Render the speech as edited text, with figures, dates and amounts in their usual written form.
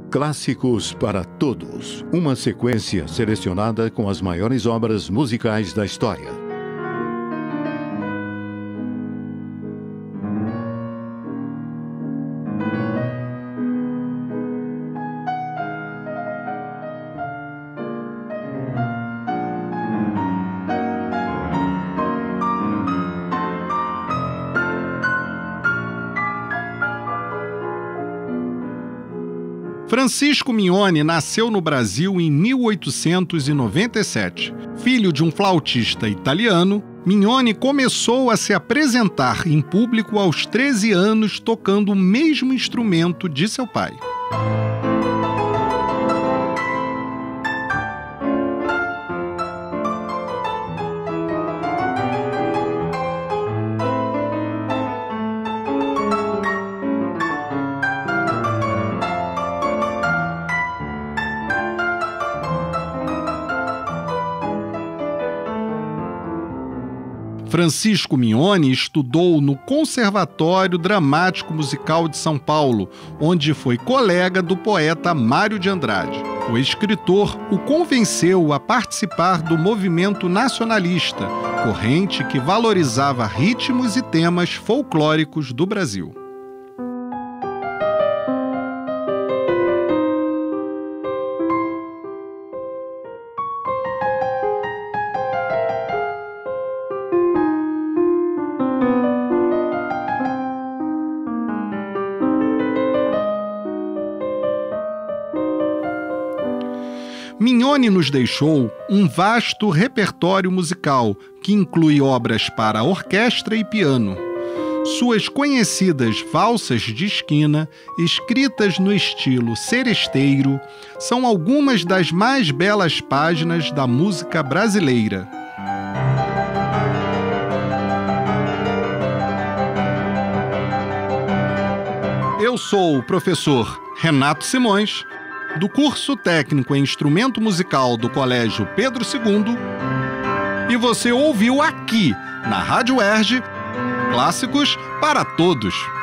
Clássicos para Todos, uma sequência selecionada com as maiores obras musicais da história. Francisco Mignone nasceu no Brasil em 1897. Filho de um flautista italiano, Mignone começou a se apresentar em público aos 13 anos tocando o mesmo instrumento de seu pai. Francisco Mignone estudou no Conservatório Dramático Musical de São Paulo, onde foi colega do poeta Mário de Andrade. O escritor o convenceu a participar do movimento nacionalista, corrente que valorizava ritmos e temas folclóricos do Brasil. Mignone nos deixou um vasto repertório musical que inclui obras para orquestra e piano. Suas conhecidas valsas de esquina, escritas no estilo seresteiro, são algumas das mais belas páginas da música brasileira. Eu sou o professor Renato Simões, do curso técnico em instrumento musical do Colégio Pedro II, e você ouviu aqui, na Rádio UERJ, Clássicos para Todos.